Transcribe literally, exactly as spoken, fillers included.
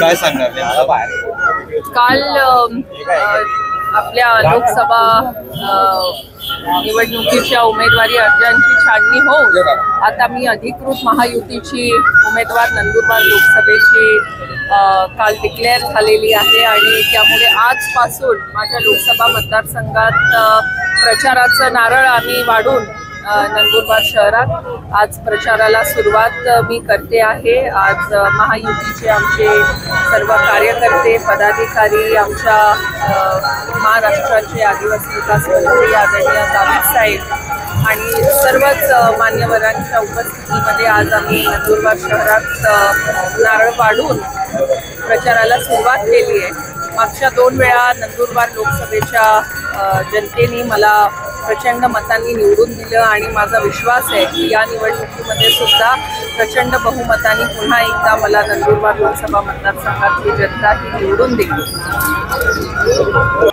काय सांगणार? काल आपल्या लोकसभा निवडणुकीच्या उमेदवारी अर्जांची छाननी होऊन आता मी अधिकृत महायुतीची उमेदवार नंदुरबार लोकसभेची काल डिक्लेअर झालेली आहे आणि त्यामुळे आजपासून माझ्या लोकसभा मतदारसंघात प्रचाराचं नारळ आम्ही वाढून नंदुरबार शहरात आज प्रचाराला सुरुवात मी करते आहे। आज महायुतीचे आमचे सर्व कार्यकर्ते पदाधिकारी, आमच्या महाराष्ट्राचे आदिवासी विकास मंत्री आदरणीय गावित साहेब आणि सर्वच मान्यवरांच्या उपस्थितीमध्ये आज आम्ही नंदुरबार शहरात नारळ वाढून प्रचाराला सुरुवात केली आहे। मागच्या दोन वेळा नंदुरबार लोकसभेच्या जनतेने मला प्रचंड मतांनी निवडून दिलं आणि माझा विश्वास आहे की या निवडणुकीमध्ये सुद्धा प्रचंड बहुमतांनी पुन्हा एकदा मला नंदुरबार लोकसभा मतदारसंघातली जनता ही निवडून देईल।